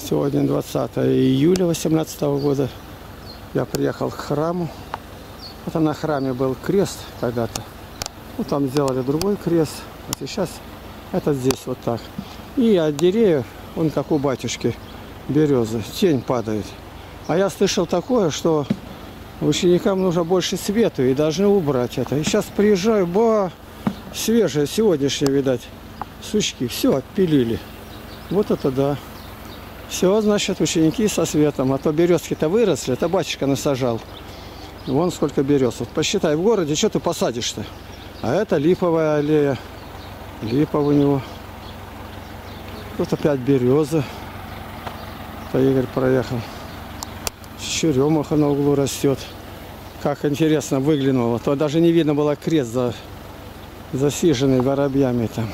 Сегодня 20 июля 2018 года. Я приехал к храму. Вот на храме был крест когда-то. Ну, там сделали другой крест. Вот и сейчас это здесь вот так. И от деревьев, он как у батюшки, березы, тень падает. А я слышал такое, что ученикам нужно больше света и должны убрать это. И сейчас приезжаю, свежее, сегодняшнее, видать, сучки. Все отпилили. Вот это да. Все, значит, ученики со светом. А то березки-то выросли, это батюшка насажал. Вон сколько берез. Вот посчитай, в городе что ты посадишь-то? А это липовая аллея. Липа у него. Тут опять береза. Это Игорь проехал. Черемуха на углу растет. Как интересно выглянуло. То даже не видно было крест засиженный воробьями там.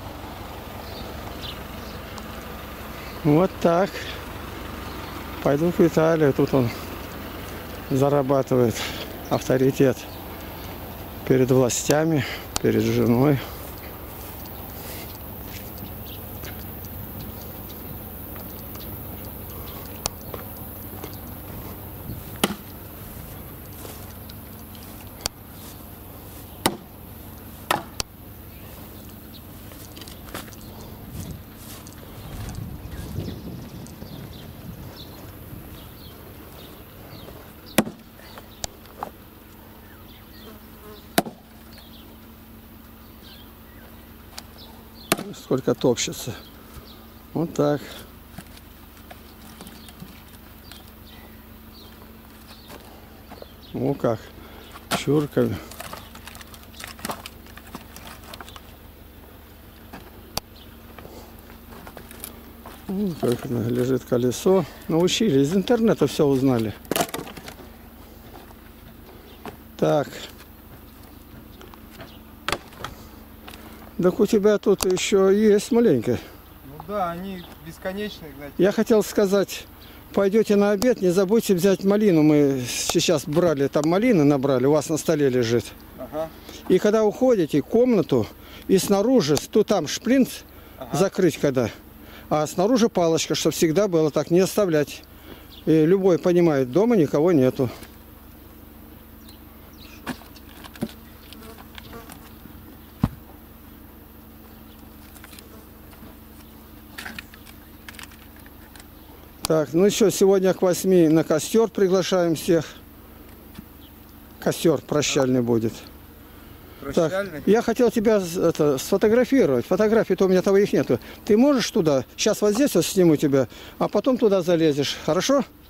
Вот так. Пойду к Виталию. Тут он зарабатывает авторитет перед властями, перед женой. Сколько топчется. Вот так. О как. Чурками. Как лежит колесо. Научили. Из интернета все узнали. Так. Так у тебя тут еще есть маленькая. Ну да, они бесконечные. Знаете. Я хотел сказать, пойдете на обед, не забудьте взять малину. Мы сейчас брали, там малины набрали, у вас на столе лежит. Ага. И когда уходите в комнату, и снаружи, то там шплинт закрыть когда, а снаружи палочка, чтобы всегда было так, не оставлять. И любой понимает, дома никого нету. Так, ну еще сегодня к 8 на костер приглашаем всех. Костер прощальный будет. Прощальный? Так, я хотел тебя сфотографировать. Фотографий-то у меня твоих нету. Ты можешь туда? Сейчас вот здесь вот сниму тебя, а потом туда залезешь. Хорошо?